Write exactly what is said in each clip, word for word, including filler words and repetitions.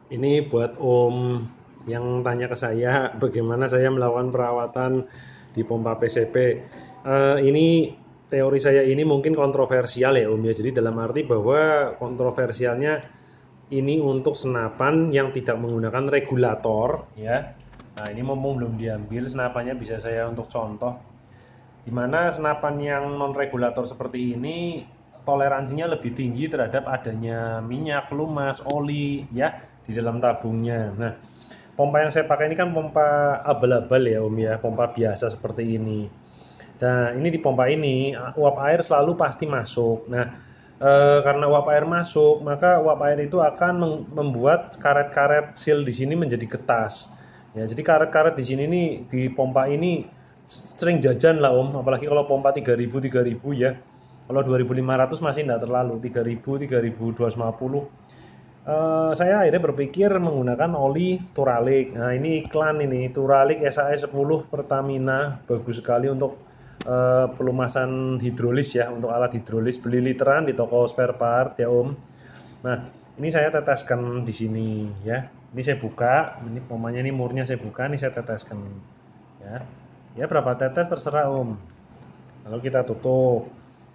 Ini buat Om yang tanya ke saya bagaimana saya melakukan perawatan di pompa P C P. Eh, ini teori saya ini mungkin kontroversial ya Om ya. Jadi dalam arti bahwa kontroversialnya ini untuk senapan yang tidak menggunakan regulator ya. Nah ini mumpung belum diambil senapannya bisa saya untuk contoh. Di mana senapan yang non regulator seperti ini toleransinya lebih tinggi terhadap adanya minyak, pelumas, oli ya di dalam tabungnya. Nah, pompa yang saya pakai ini kan pompa abal-abal ya Om ya, pompa biasa seperti ini. Nah, ini di pompa ini uap air selalu pasti masuk. Nah, e, karena uap air masuk, maka uap air itu akan membuat karet-karet seal di sini menjadi getas. Ya, jadi karet-karet di sini nih di pompa ini sering jajan lah Om, apalagi kalau pompa tiga ribu tiga ribu ya. Kalau dua ribu lima ratus masih enggak terlalu, tiga ribu tiga ribu dua ratus lima puluh. Uh, saya akhirnya berpikir menggunakan oli Turalik. Nah, ini iklan ini, Turalik S A E sepuluh Pertamina, bagus sekali untuk uh, pelumasan hidrolis ya, untuk alat hidrolis. Beli literan di toko spare part ya Om. Nah, ini saya teteskan di sini ya. Ini saya buka, ini pomanya ini murnya saya buka, ini saya teteskan ya. Ya berapa tetes terserah Om. Lalu kita tutup.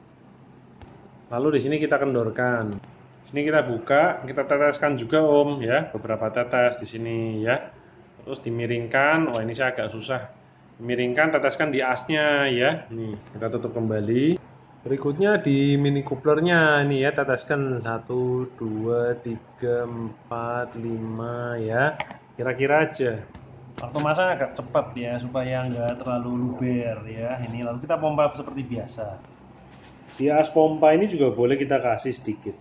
Lalu di sini kita kendorkan. Sini kita buka, kita teteskan juga Om ya, beberapa tetes di sini ya. Terus dimiringkan. Oh ini saya agak susah. Dimiringkan, teteskan di asnya ya. Nih, kita tutup kembali. Berikutnya di mini couplernya ini ya, teteskan satu, dua, tiga, empat, lima ya. Kira-kira aja. Waktu masak agak cepat ya supaya nggak terlalu luber ya. Ini lalu kita pompa seperti biasa. Di as pompa ini juga boleh kita kasih sedikit.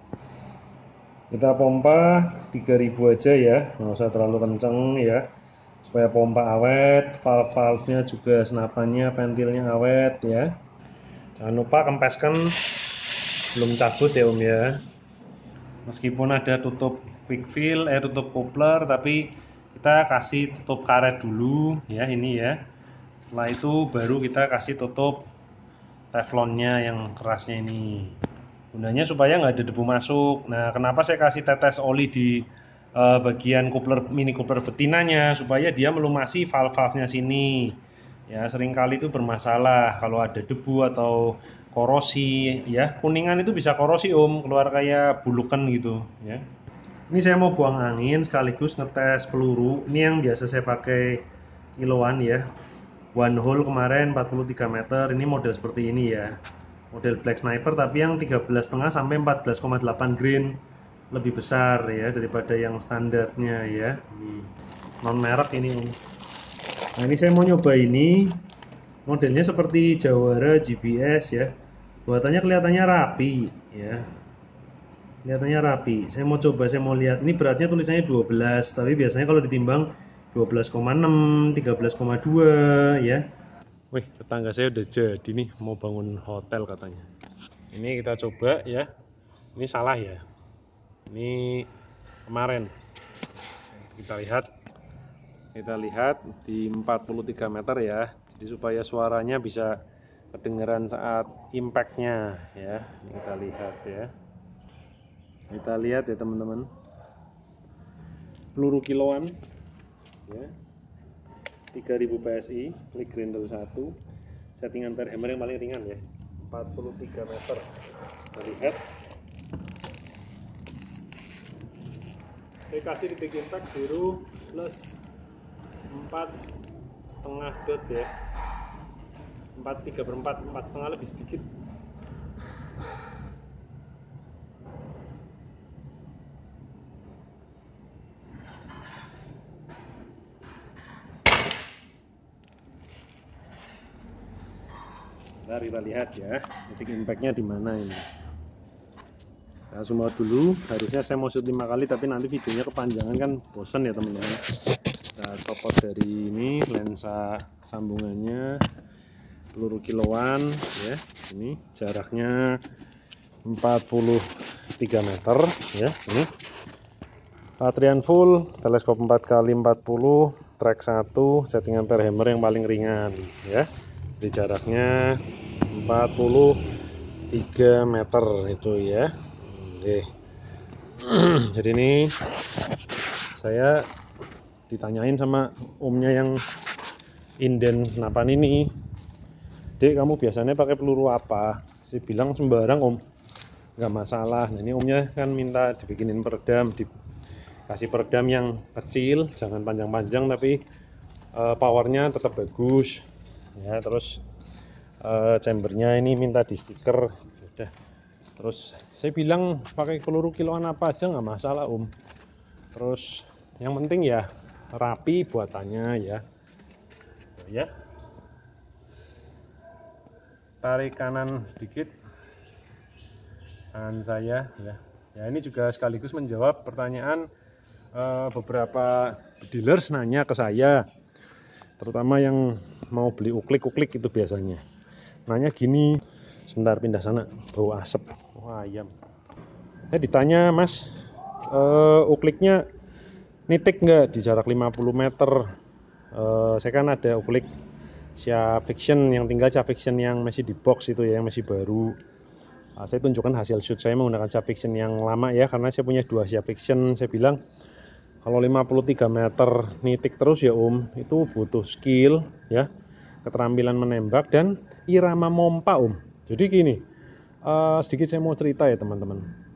Kita pompa tiga ribu aja ya, nggak usah terlalu kenceng ya, supaya pompa awet, valve-valve-nya juga senapannya, ventilnya awet ya. Jangan lupa kempeskan belum cabut ya Om ya. Meskipun ada tutup quick fill, eh tutup coupler, tapi kita kasih tutup karet dulu ya ini ya. Setelah itu baru kita kasih tutup teflonnya yang kerasnya ini. Gunanya supaya nggak ada debu masuk. Nah, kenapa saya kasih tetes oli di uh, bagian coupler mini coupler betinanya supaya dia melumasi valve-valve-nya sini. Ya, seringkali itu bermasalah kalau ada debu atau korosi ya. Kuningan itu bisa korosi Om, keluar kayak bulukan gitu ya. Ini saya mau buang angin sekaligus ngetes peluru. Ini yang biasa saya pakai kiloan ya. One hole kemarin empat puluh tiga meter, ini model seperti ini ya. Model Black Sniper tapi yang tiga belas koma lima sampai empat belas koma delapan grain. Lebih besar ya daripada yang standarnya ya. Non merek ini Om. Nah, ini saya mau nyoba ini. Modelnya seperti Jawara G B S ya. Buatannya kelihatannya rapi ya. Kelihatannya rapi. Saya mau coba, saya mau lihat. Ini beratnya tulisannya dua belas, tapi biasanya kalau ditimbang dua belas koma enam, tiga belas koma dua ya. Wih, tetangga saya udah jadi nih mau bangun hotel katanya. Ini kita coba ya. Ini salah ya. Ini kemarin. Kita lihat. Kita lihat di empat puluh tiga meter ya. Jadi supaya suaranya bisa kedengaran saat impact-nya ya. Ini kita lihat ya. Kita lihat ya teman-teman. Peluru kiloan ya. tiga ribu P S I, klik grinder satu, settingan per hammer yang paling ringan ya, empat puluh tiga meter. Kita lihat, saya kasih titik impact zero plus empat setengah dot ya, empat tiga per empat, empat setengah lebih sedikit. Mari kita lihat ya, titik impactnya di mana ini. Nah, semua dulu, harusnya saya mau shoot lima kali tapi nanti videonya kepanjangan kan bosan ya teman-teman. Kita copot dari ini lensa sambungannya, peluru kiloan ya. Ini jaraknya empat puluh tiga meter ya. Ini Patrian full, teleskop empat kali empat puluh, track satu, settingan per hammer yang paling ringan ya. Jadi jaraknya empat puluh tiga meter itu ya. Oke. Jadi ini saya ditanyain sama omnya yang inden senapan ini, "Dek, kamu biasanya pakai peluru apa?" Saya bilang sembarang om, nggak masalah. Nah ini omnya kan minta dibikinin peredam, dikasih peredam yang kecil, jangan panjang-panjang tapi uh, powernya tetap bagus ya. Terus uh, chambernya ini minta di stiker. Udah. Terus saya bilang pakai peluru kiloan apa aja nggak masalah om. Terus yang penting ya rapi buatannya ya. Ya. Tarik kanan sedikit kanan saya ya. Ya ini juga sekaligus menjawab pertanyaan uh, beberapa dealers nanya ke saya, terutama yang mau beli uklik-uklik itu biasanya nanya gini. Sebentar, pindah sana, bau asap. Wah, ayam. Saya ditanya, "Mas, uh, ukliknya nitik nggak di jarak lima puluh meter?" Uh, saya kan ada uklik Sia Fiction, yang tinggal Sia Fiction yang masih di box itu ya, yang masih baru. Uh, saya tunjukkan hasil shoot saya menggunakan Sia Fiction yang lama ya, karena saya punya dua Sia Fiction. Saya bilang kalau lima puluh tiga meter nitik terus ya om, itu butuh skill ya, keterampilan menembak dan irama mompa om. Jadi gini, uh, sedikit saya mau cerita ya teman-teman.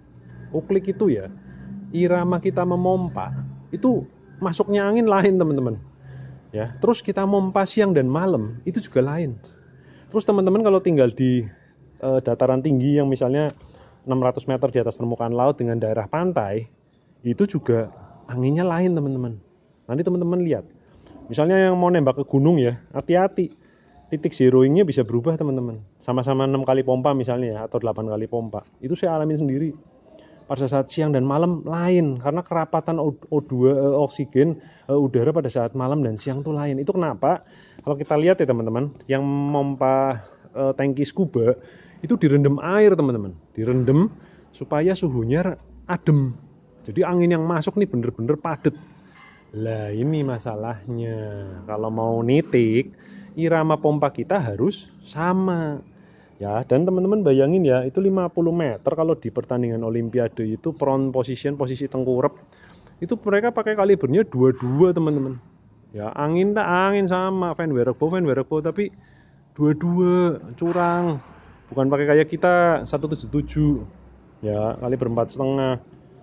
Uklik itu ya, irama kita memompa itu masuknya angin lain teman-teman. Ya, terus kita mompa siang dan malam itu juga lain. Terus teman-teman kalau tinggal di uh, dataran tinggi yang misalnya enam ratus meter di atas permukaan laut dengan daerah pantai, itu juga anginnya lain teman-teman. Nanti teman-teman lihat. Misalnya yang mau nembak ke gunung ya, hati-hati. Titik zeroingnya bisa berubah teman-teman. Sama-sama enam kali pompa misalnya ya, atau delapan kali pompa. Itu saya alami sendiri. Pada saat siang dan malam lain, karena kerapatan O dua eh, oksigen eh, udara pada saat malam dan siang itu lain. Itu kenapa? Kalau kita lihat ya teman-teman, yang memompa eh, tangki scuba itu direndam air teman-teman, direndam supaya suhunya adem. Jadi angin yang masuk nih bener-bener padet. Lah ini masalahnya. Kalau mau nitik, irama pompa kita harus sama. Ya, dan teman-teman bayangin ya, itu lima puluh meter kalau di pertandingan olimpiade itu prone position, posisi tengkurap. Itu mereka pakai kalibernya dua puluh dua teman-teman. Ya, angin tak angin sama, fan werekbo, fan werekbo tapi dua puluh dua curang. Bukan pakai kayak kita seratus tujuh puluh tujuh. Ya, kaliber empat koma lima.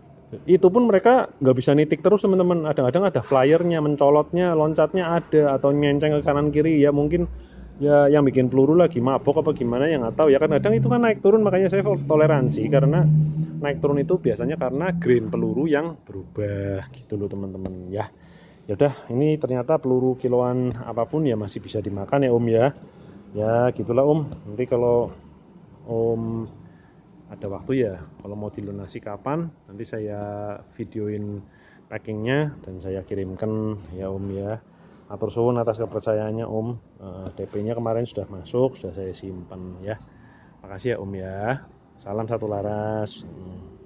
Itu pun mereka nggak bisa nitik terus teman-teman. Kadang-kadang ada flyernya, mencolotnya, loncatnya ada, atau nyenceng ke kanan kiri ya, mungkin ya yang bikin peluru lagi mabok apa gimana yang nggak tahu ya. Kan kadang itu kan naik turun, makanya saya toleransi karena naik turun itu biasanya karena grain peluru yang berubah gitu loh teman-teman ya. Ya udah, ini ternyata peluru kiloan apapun ya masih bisa dimakan ya om ya. Ya gitulah om. Nanti kalau om ada waktu ya, kalau mau dilunasi kapan nanti saya videoin packingnya dan saya kirimkan ya om ya. Atur suwun atas kepercayaannya om. D P-nya kemarin sudah masuk, sudah saya simpan ya. Makasih ya om ya. Salam satu laras.